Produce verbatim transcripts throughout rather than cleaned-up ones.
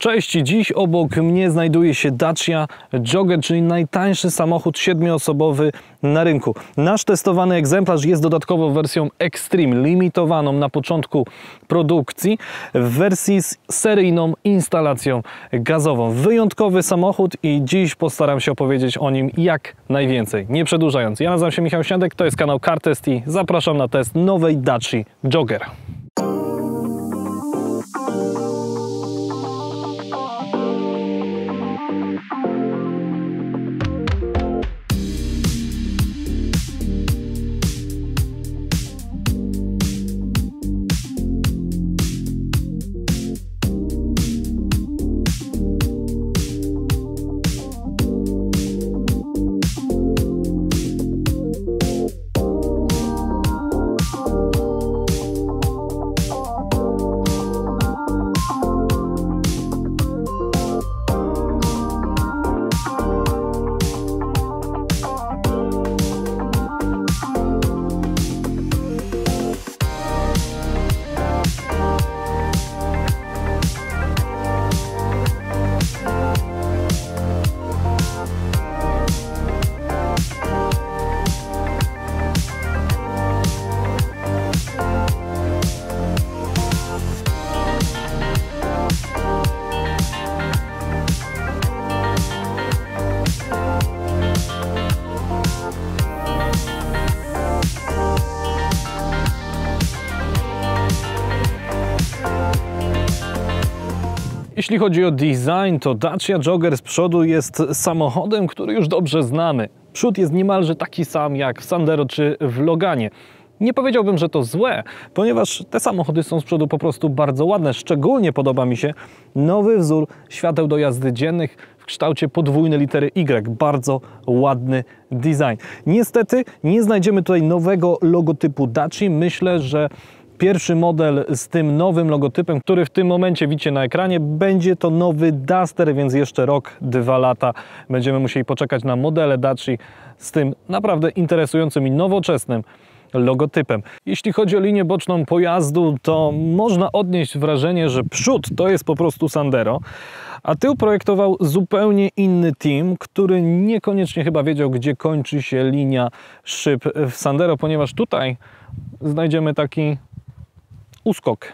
Cześć, dziś obok mnie znajduje się Dacia Jogger, czyli najtańszy samochód siedmioosobowy na rynku. Nasz testowany egzemplarz jest dodatkowo wersją Extreme, limitowaną na początku produkcji, w wersji z seryjną instalacją gazową. Wyjątkowy samochód i dziś postaram się opowiedzieć o nim jak najwięcej. Nie przedłużając, ja nazywam się Michał Śniadek, to jest kanał Car Test i zapraszam na test nowej Daci Jogger. Jeśli chodzi o design, to Dacia Jogger z przodu jest samochodem, który już dobrze znamy. Przód jest niemalże taki sam jak w Sandero czy w Loganie. Nie powiedziałbym, że to złe, ponieważ te samochody są z przodu po prostu bardzo ładne. Szczególnie podoba mi się nowy wzór świateł do jazdy dziennych w kształcie podwójnej litery Y. Bardzo ładny design. Niestety nie znajdziemy tutaj nowego logotypu Daci. Myślę, że pierwszy model z tym nowym logotypem, który w tym momencie widzicie na ekranie, będzie to nowy Duster, więc jeszcze rok, dwa lata będziemy musieli poczekać na modele Daci z tym naprawdę interesującym i nowoczesnym logotypem. Jeśli chodzi o linię boczną pojazdu, to można odnieść wrażenie, że przód to jest po prostu Sandero, a tył projektował zupełnie inny team, który niekoniecznie chyba wiedział, gdzie kończy się linia szyb w Sandero, ponieważ tutaj znajdziemy taki uskok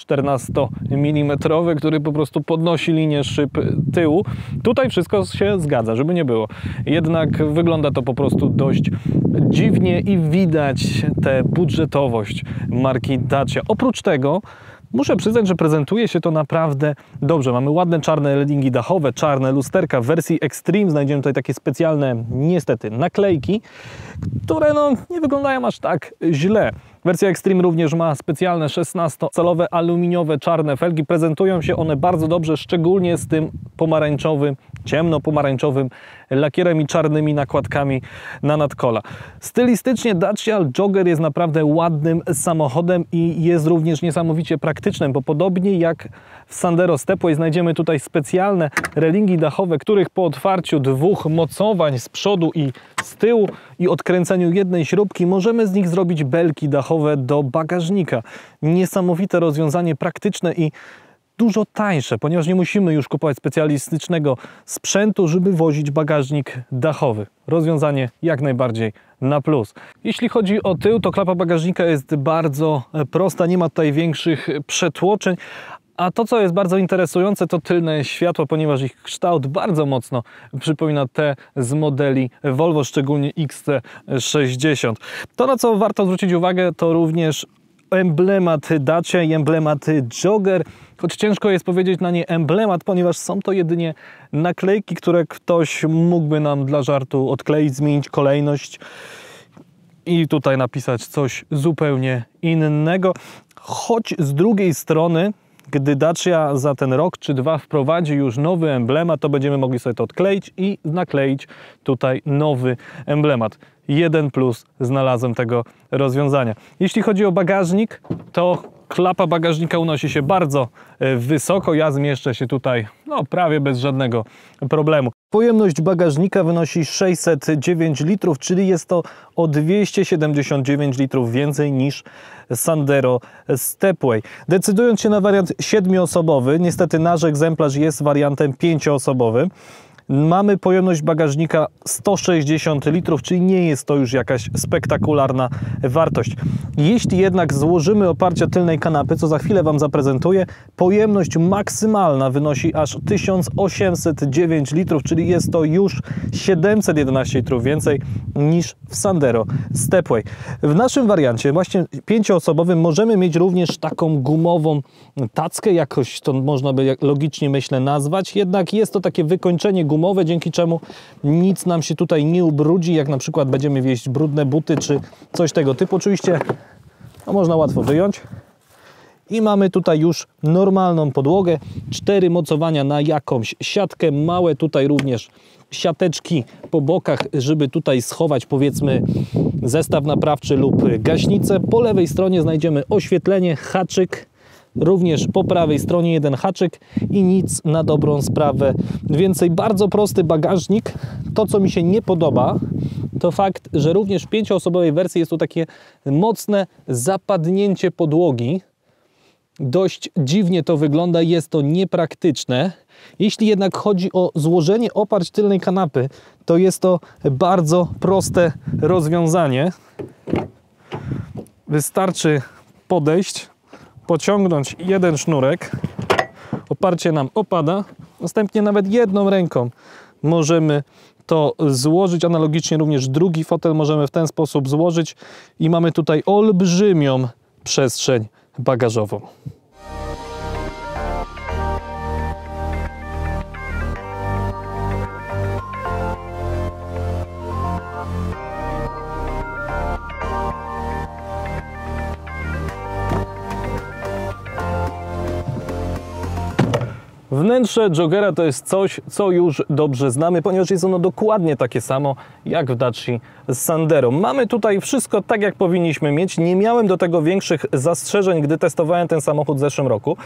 czternastomilimetrowy, który po prostu podnosi linię szyb tyłu. Tutaj wszystko się zgadza, żeby nie było. Jednak wygląda to po prostu dość dziwnie i widać tę budżetowość marki Dacia. Oprócz tego muszę przyznać, że prezentuje się to naprawdę dobrze. Mamy ładne czarne leadingi dachowe, czarne lusterka. W wersji Extreme znajdziemy tutaj takie specjalne, niestety, naklejki, które no, nie wyglądają aż tak źle. Wersja Extreme również ma specjalne szesnastocalowe aluminiowe czarne felgi. Prezentują się one bardzo dobrze, szczególnie z tym pomarańczowym, ciemno-pomarańczowym lakierem i czarnymi nakładkami na nadkola. Stylistycznie Dacia Jogger jest naprawdę ładnym samochodem i jest również niesamowicie praktycznym, bo podobnie jak w Sandero Stepway znajdziemy tutaj specjalne relingi dachowe, których po otwarciu dwóch mocowań z przodu i z tyłu i odkręceniu jednej śrubki możemy z nich zrobić belki dachowe do bagażnika. Niesamowite rozwiązanie, praktyczne i dużo tańsze, ponieważ nie musimy już kupować specjalistycznego sprzętu, żeby wozić bagażnik dachowy. Rozwiązanie jak najbardziej na plus. Jeśli chodzi o tył, to klapa bagażnika jest bardzo prosta, nie ma tutaj większych przetłoczeń. A to, co jest bardzo interesujące, to tylne światła, ponieważ ich kształt bardzo mocno przypomina te z modeli Volvo, szczególnie X C sześćdziesiąt. To, na co warto zwrócić uwagę, to również emblemat Dacia i emblemat Jogger, choć ciężko jest powiedzieć na nie emblemat, ponieważ są to jedynie naklejki, które ktoś mógłby nam dla żartu odkleić, zmienić kolejność i tutaj napisać coś zupełnie innego. Choć z drugiej strony, gdy Dacia za ten rok czy dwa wprowadzi już nowy emblemat, to będziemy mogli sobie to odkleić i nakleić tutaj nowy emblemat. Jeden plus znalazłem tego rozwiązania. Jeśli chodzi o bagażnik, to klapa bagażnika unosi się bardzo wysoko. Ja zmieszczę się tutaj no, prawie bez żadnego problemu. Pojemność bagażnika wynosi sześćset dziewięć litrów, czyli jest to o dwieście siedemdziesiąt dziewięć litrów więcej niż Sandero Stepway. Decydując się na wariant siedmioosobowy, niestety nasz egzemplarz jest wariantem pięcioosobowym. Mamy pojemność bagażnika sto sześćdziesiąt litrów, czyli nie jest to już jakaś spektakularna wartość. Jeśli jednak złożymy oparcia tylnej kanapy, co za chwilę Wam zaprezentuję, pojemność maksymalna wynosi aż tysiąc osiemset dziewięć litrów, czyli jest to już siedemset jedenaście litrów więcej niż w Sandero Stepway. W naszym wariancie, właśnie pięcioosobowym, możemy mieć również taką gumową tackę, jakoś to można by logicznie, myślę, nazwać, jednak jest to takie wykończenie gumowe, gumowe, dzięki czemu nic nam się tutaj nie ubrudzi, jak na przykład będziemy wieźć brudne buty czy coś tego typu. Oczywiście no, można łatwo wyjąć. I mamy tutaj już normalną podłogę, cztery mocowania na jakąś siatkę, małe tutaj również siateczki po bokach, żeby tutaj schować, powiedzmy, zestaw naprawczy lub gaśnicę. Po lewej stronie znajdziemy oświetlenie, haczyk, również po prawej stronie jeden haczyk i nic na dobrą sprawę więcej. Bardzo prosty bagażnik. To, co mi się nie podoba, to fakt, że również w pięcioosobowej wersji jest tu takie mocne zapadnięcie podłogi. Dość dziwnie to wygląda, jest to niepraktyczne. Jeśli jednak chodzi o złożenie oparć tylnej kanapy, to jest to bardzo proste rozwiązanie. Wystarczy podejść, pociągnąć jeden sznurek, oparcie nam opada, następnie nawet jedną ręką możemy to złożyć, analogicznie również drugi fotel możemy w ten sposób złożyć i mamy tutaj olbrzymią przestrzeń bagażową. Wnętrze Joggera to jest coś, co już dobrze znamy, ponieważ jest ono dokładnie takie samo jak w Dacia Sandero. Mamy tutaj wszystko tak, jak powinniśmy mieć. Nie miałem do tego większych zastrzeżeń, gdy testowałem ten samochód w zeszłym roku.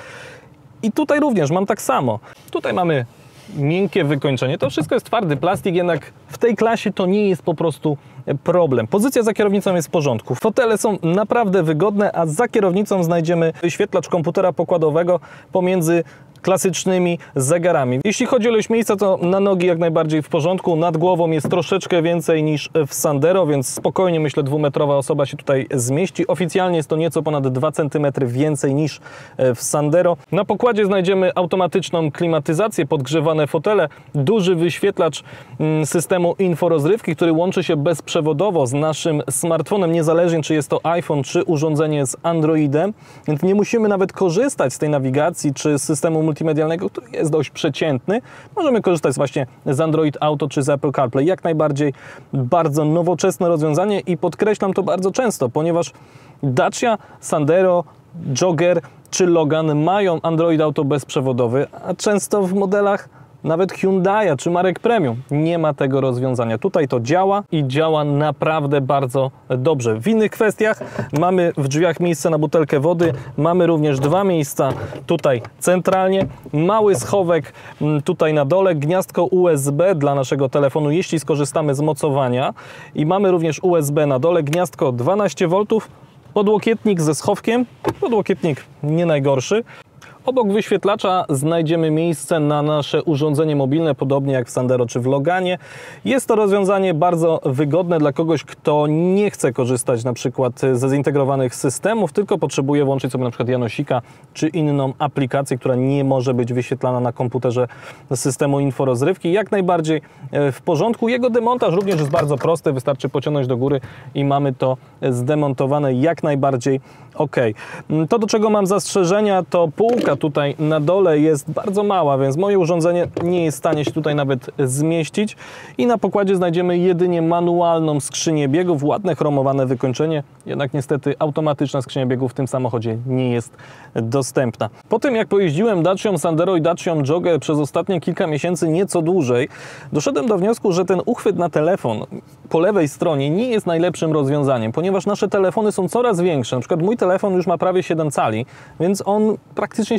I tutaj również mam tak samo. Tutaj mamy miękkie wykończenie. To wszystko jest twardy plastik, jednak w tej klasie to nie jest po prostu problem. Pozycja za kierownicą jest w porządku. Fotele są naprawdę wygodne, a za kierownicą znajdziemy wyświetlacz komputera pokładowego pomiędzy klasycznymi zegarami. Jeśli chodzi o ilość miejsca, to na nogi jak najbardziej w porządku. Nad głową jest troszeczkę więcej niż w Sandero, więc spokojnie, myślę, dwumetrowa osoba się tutaj zmieści. Oficjalnie jest to nieco ponad dwa centymetry więcej niż w Sandero. Na pokładzie znajdziemy automatyczną klimatyzację, podgrzewane fotele, duży wyświetlacz systemu inforozrywki, który łączy się bezprzewodowo z naszym smartfonem, niezależnie czy jest to iPhone, czy urządzenie z Androidem, więc nie musimy nawet korzystać z tej nawigacji, czy z systemu multimedialnego, który jest dość przeciętny. Możemy korzystać właśnie z Android Auto czy z Apple CarPlay. Jak najbardziej bardzo nowoczesne rozwiązanie i podkreślam to bardzo często, ponieważ Dacia, Sandero, Jogger czy Logan mają Android Auto bezprzewodowy, a często w modelach nawet Hyundai'a czy marek premium nie ma tego rozwiązania. Tutaj to działa i działa naprawdę bardzo dobrze. W innych kwestiach mamy w drzwiach miejsce na butelkę wody, mamy również dwa miejsca tutaj centralnie, mały schowek tutaj na dole, gniazdko U S B dla naszego telefonu, jeśli skorzystamy z mocowania, i mamy również U S B na dole, gniazdko dwanaście woltów, podłokietnik ze schowkiem, podłokietnik nie najgorszy. Obok wyświetlacza znajdziemy miejsce na nasze urządzenie mobilne, podobnie jak w Sandero czy w Loganie. Jest to rozwiązanie bardzo wygodne dla kogoś, kto nie chce korzystać na przykład ze zintegrowanych systemów, tylko potrzebuje włączyć sobie na przykład Janosika czy inną aplikację, która nie może być wyświetlana na komputerze systemu inforozrywki. Jak najbardziej w porządku. Jego demontaż również jest bardzo prosty, wystarczy pociągnąć do góry i mamy to zdemontowane jak najbardziej ok. To, do czego mam zastrzeżenia, to półka tutaj na dole jest bardzo mała, więc moje urządzenie nie jest w stanie się tutaj nawet zmieścić i na pokładzie znajdziemy jedynie manualną skrzynię biegów, ładne chromowane wykończenie, jednak niestety automatyczna skrzynia biegów w tym samochodzie nie jest dostępna. Po tym, jak pojeździłem Dacią Sandero i Dacią Jogger przez ostatnie kilka miesięcy, nieco dłużej, doszedłem do wniosku, że ten uchwyt na telefon po lewej stronie nie jest najlepszym rozwiązaniem, ponieważ nasze telefony są coraz większe. Na przykład mój telefon już ma prawie siedem cali, więc on praktycznie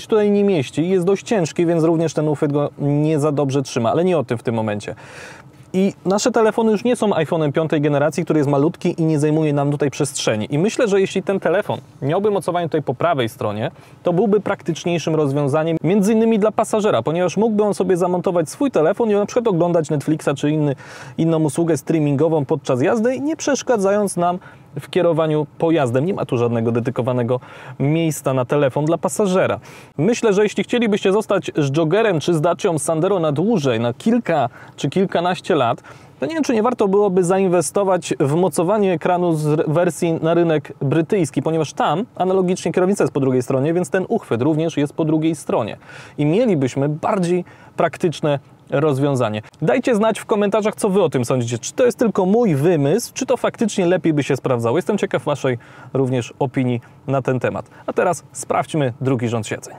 się tutaj nie mieści. Jest dość ciężki, więc również ten uchwyt go nie za dobrze trzyma, ale nie o tym w tym momencie. I nasze telefony już nie są iPhone'em piątej generacji, który jest malutki i nie zajmuje nam tutaj przestrzeni. I myślę, że jeśli ten telefon miałby mocowanie tutaj po prawej stronie, to byłby praktyczniejszym rozwiązaniem, między innymi dla pasażera, ponieważ mógłby on sobie zamontować swój telefon i na przykład oglądać Netflixa czy inny, inną usługę streamingową podczas jazdy, nie przeszkadzając nam w kierowaniu pojazdem. Nie ma tu żadnego dedykowanego miejsca na telefon dla pasażera. Myślę, że jeśli chcielibyście zostać z Joggerem czy z Dacią Sandero na dłużej, na kilka czy kilkanaście lat, to nie wiem, czy nie warto byłoby zainwestować w mocowanie ekranu z wersji na rynek brytyjski, ponieważ tam analogicznie kierownica jest po drugiej stronie, więc ten uchwyt również jest po drugiej stronie. I mielibyśmy bardziej praktyczne rozwiązanie. Dajcie znać w komentarzach, co wy o tym sądzicie. Czy to jest tylko mój wymysł, czy to faktycznie lepiej by się sprawdzało. Jestem ciekaw waszej również opinii na ten temat. A teraz sprawdźmy drugi rząd siedzeń.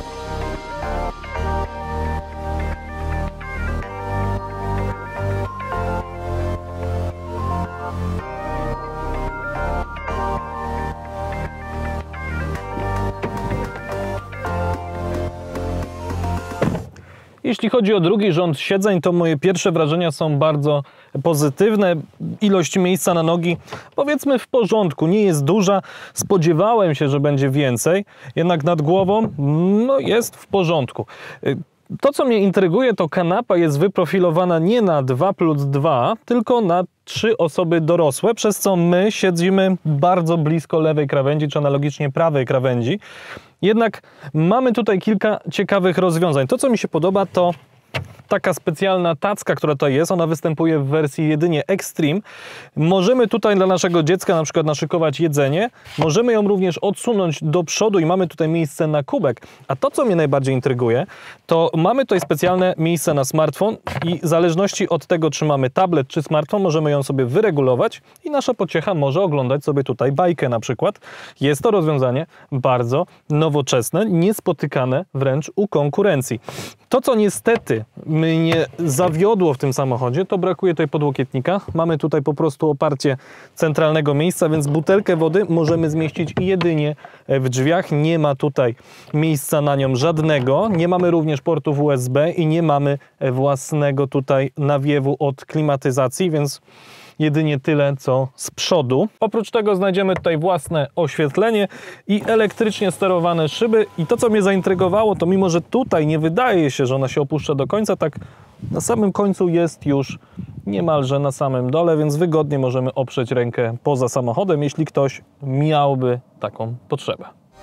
Jeśli chodzi o drugi rząd siedzeń, to moje pierwsze wrażenia są bardzo pozytywne. Ilość miejsca na nogi, powiedzmy, w porządku, nie jest duża. Spodziewałem się, że będzie więcej, jednak nad głową no, jest w porządku. To, co mnie intryguje, to kanapa jest wyprofilowana nie na dwa plus dwa, tylko na trzy osoby dorosłe, przez co my siedzimy bardzo blisko lewej krawędzi, czy analogicznie prawej krawędzi. Jednak mamy tutaj kilka ciekawych rozwiązań. To, co mi się podoba, to taka specjalna tacka, która tutaj jest, ona występuje w wersji jedynie Extreme. Możemy tutaj dla naszego dziecka na przykład naszykować jedzenie, możemy ją również odsunąć do przodu i mamy tutaj miejsce na kubek. A to, co mnie najbardziej intryguje, to mamy tutaj specjalne miejsce na smartfon i w zależności od tego, czy mamy tablet czy smartfon, możemy ją sobie wyregulować i nasza pociecha może oglądać sobie tutaj bajkę na przykład. Jest to rozwiązanie bardzo nowoczesne, niespotykane wręcz u konkurencji. To, co niestety mnie zawiodło w tym samochodzie, to brakuje tutaj podłokietnika. Mamy tutaj po prostu oparcie centralnego miejsca, więc butelkę wody możemy zmieścić jedynie w drzwiach. Nie ma tutaj miejsca na nią żadnego. Nie mamy również portów U S B i nie mamy własnego tutaj nawiewu od klimatyzacji, więc jedynie tyle, co z przodu. Oprócz tego znajdziemy tutaj własne oświetlenie i elektrycznie sterowane szyby. I to, co mnie zaintrygowało, to mimo, że tutaj nie wydaje się, że ona się opuszcza do końca, tak na samym końcu jest już niemalże na samym dole, więc wygodnie możemy oprzeć rękę poza samochodem, jeśli ktoś miałby taką potrzebę.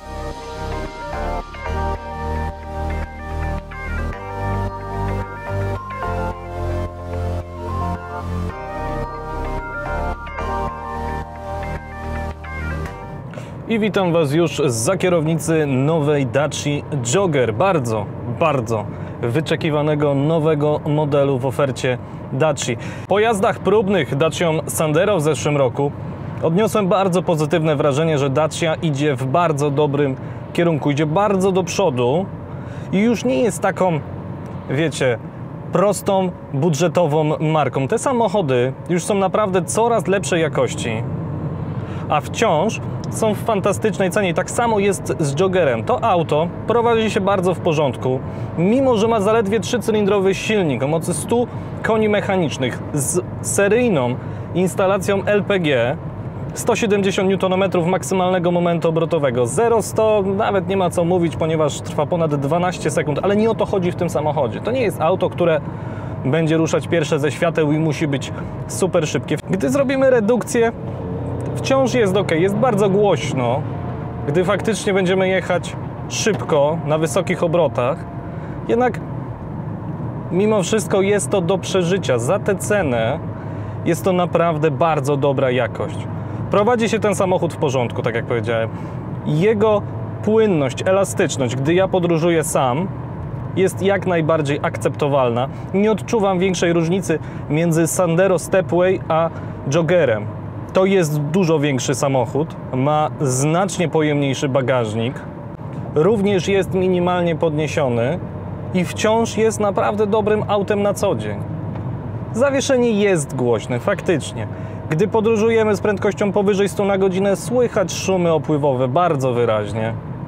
I witam Was już zza kierownicy nowej Daci Jogger. Bardzo, bardzo wyczekiwanego nowego modelu w ofercie Daci. Po jazdach próbnych Dacią Sandero w zeszłym roku odniosłem bardzo pozytywne wrażenie, że Dacia idzie w bardzo dobrym kierunku. Idzie bardzo do przodu i już nie jest taką, wiecie, prostą, budżetową marką. Te samochody już są naprawdę coraz lepszej jakości, a wciąż są w fantastycznej cenie. I tak samo jest z Joggerem. To auto prowadzi się bardzo w porządku, mimo że ma zaledwie trzycylindrowy silnik o mocy stu koni mechanicznych z seryjną instalacją L P G, sto siedemdziesiąt niutonometrów maksymalnego momentu obrotowego. zero sto nawet nie ma co mówić, ponieważ trwa ponad dwanaście sekund, ale nie o to chodzi w tym samochodzie. To nie jest auto, które będzie ruszać pierwsze ze świateł i musi być super szybkie. Gdy zrobimy redukcję, wciąż jest ok, jest bardzo głośno, gdy faktycznie będziemy jechać szybko, na wysokich obrotach. Jednak mimo wszystko jest to do przeżycia. Za tę cenę jest to naprawdę bardzo dobra jakość. Prowadzi się ten samochód w porządku, tak jak powiedziałem. Jego płynność, elastyczność, gdy ja podróżuję sam, jest jak najbardziej akceptowalna. Nie odczuwam większej różnicy między Sandero Stepway a Joggerem. To jest dużo większy samochód, ma znacznie pojemniejszy bagażnik, również jest minimalnie podniesiony i wciąż jest naprawdę dobrym autem na co dzień. Zawieszenie jest głośne, faktycznie. Gdy podróżujemy z prędkością powyżej stu na godzinę, słychać szumy opływowe bardzo wyraźnie.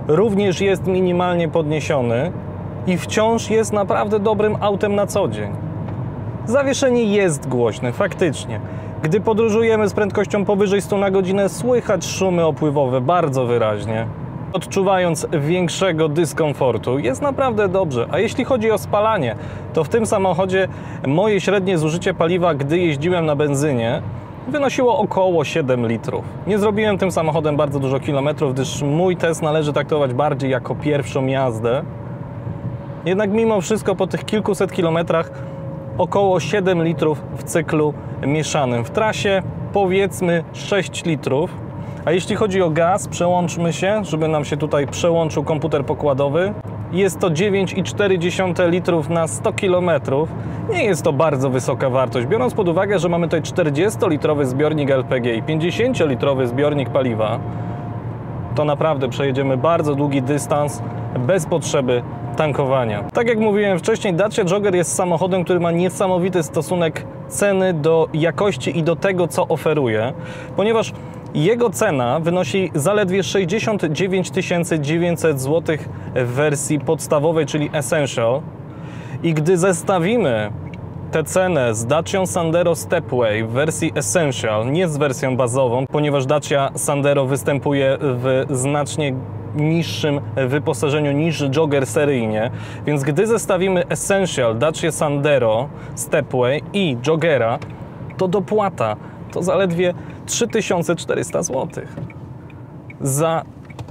również jest minimalnie podniesiony i wciąż jest naprawdę dobrym autem na co dzień. Zawieszenie jest głośne, faktycznie. Gdy podróżujemy z prędkością powyżej stu na godzinę, słychać szumy opływowe bardzo wyraźnie, odczuwając większego dyskomfortu. Jest naprawdę dobrze. A jeśli chodzi o spalanie, to w tym samochodzie moje średnie zużycie paliwa, gdy jeździłem na benzynie, wynosiło około siedem litrów. Nie zrobiłem tym samochodem bardzo dużo kilometrów, gdyż mój test należy traktować bardziej jako pierwszą jazdę. Jednak mimo wszystko po tych kilkuset kilometrach około siedem litrów w cyklu mieszanym. W trasie powiedzmy sześć litrów. A jeśli chodzi o gaz, przełączmy się, żeby nam się tutaj przełączył komputer pokładowy. Jest to dziewięć przecinek cztery litrów na sto kilometrów. Nie jest to bardzo wysoka wartość, biorąc pod uwagę, że mamy tutaj czterdziestolitrowy zbiornik L P G i pięćdziesięciolitrowy zbiornik paliwa. To naprawdę przejedziemy bardzo długi dystans bez potrzeby tankowania. Tak jak mówiłem wcześniej, Dacia Jogger jest samochodem, który ma niesamowity stosunek ceny do jakości i do tego, co oferuje, ponieważ jego cena wynosi zaledwie sześćdziesiąt dziewięć tysięcy dziewięćset złotych w wersji podstawowej, czyli Essential. I gdy zestawimy tę cenę z Dacią Sandero Stepway w wersji Essential, nie z wersją bazową, ponieważ Dacia Sandero występuje w znacznie niższym wyposażeniu niż Jogger seryjnie, więc gdy zestawimy Essential, Dacia Sandero Stepway i Joggera, to dopłata to zaledwie trzy tysiące czterysta złotych. Za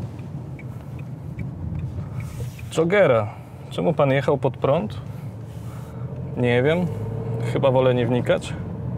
Joggera. Czemu pan jechał pod prąd? Nie wiem. Chyba wolę nie wnikać.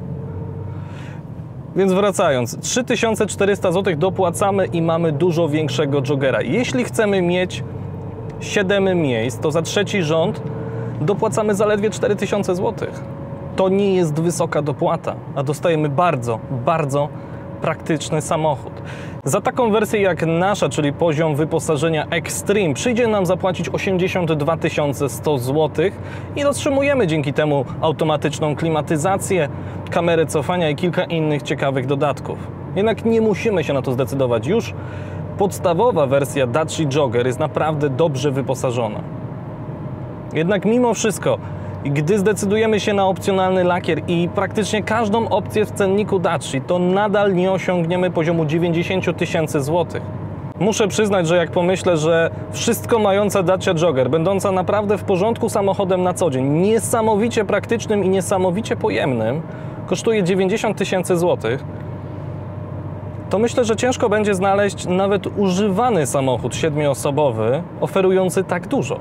Więc wracając, trzy tysiące czterysta złotych dopłacamy i mamy dużo większego Joggera. Jeśli chcemy mieć siedem miejsc, to za trzeci rząd dopłacamy zaledwie cztery tysiące złotych. To nie jest wysoka dopłata, a dostajemy bardzo, bardzo praktyczny samochód. Za taką wersję jak nasza, czyli poziom wyposażenia Extreme, przyjdzie nam zapłacić osiemdziesiąt dwa tysiące sto złotych i otrzymujemy dzięki temu automatyczną klimatyzację, kamerę cofania i kilka innych ciekawych dodatków. Jednak nie musimy się na to zdecydować już. Podstawowa wersja Dacia Jogger jest naprawdę dobrze wyposażona. Jednak mimo wszystko, gdy zdecydujemy się na opcjonalny lakier i praktycznie każdą opcję w cenniku Dacia, to nadal nie osiągniemy poziomu dziewięćdziesiąt tysięcy złotych. Muszę przyznać, że jak pomyślę, że wszystko mająca Dacia Jogger, będąca naprawdę w porządku samochodem na co dzień, niesamowicie praktycznym i niesamowicie pojemnym, kosztuje dziewięćdziesiąt tysięcy złotych, to myślę, że ciężko będzie znaleźć nawet używany samochód siedmioosobowy oferujący tak dużo.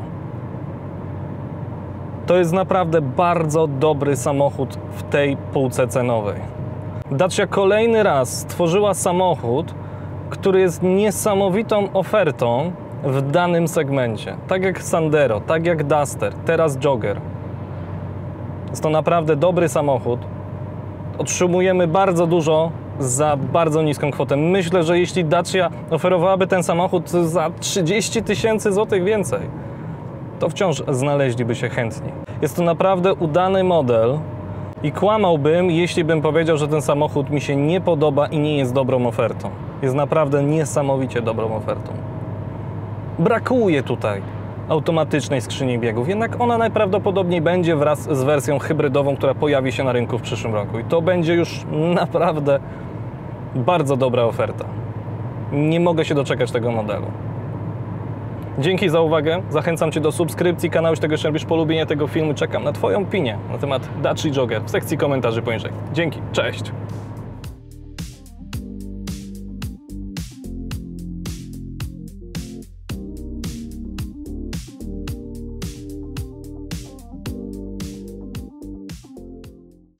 To jest naprawdę bardzo dobry samochód w tej półce cenowej. Dacia kolejny raz stworzyła samochód, który jest niesamowitą ofertą w danym segmencie. Tak jak Sandero, tak jak Duster, teraz Jogger. Jest to naprawdę dobry samochód. Otrzymujemy bardzo dużo za bardzo niską kwotę. Myślę, że jeśli Dacia oferowałaby ten samochód za trzydzieści tysięcy złotych więcej, to wciąż znaleźliby się chętni. Jest to naprawdę udany model i kłamałbym, jeśli bym powiedział, że ten samochód mi się nie podoba i nie jest dobrą ofertą. Jest naprawdę niesamowicie dobrą ofertą. Brakuje tutaj automatycznej skrzyni biegów, jednak ona najprawdopodobniej będzie wraz z wersją hybrydową, która pojawi się na rynku w przyszłym roku. I to będzie już naprawdę bardzo dobra oferta. Nie mogę się doczekać tego modelu. Dzięki za uwagę. Zachęcam Cię do subskrypcji kanału, jeśli tego jeszcze robisz, polubienia tego filmu. Czekam na Twoją opinię na temat Dacia Jogger w sekcji komentarzy poniżej. Dzięki. Cześć.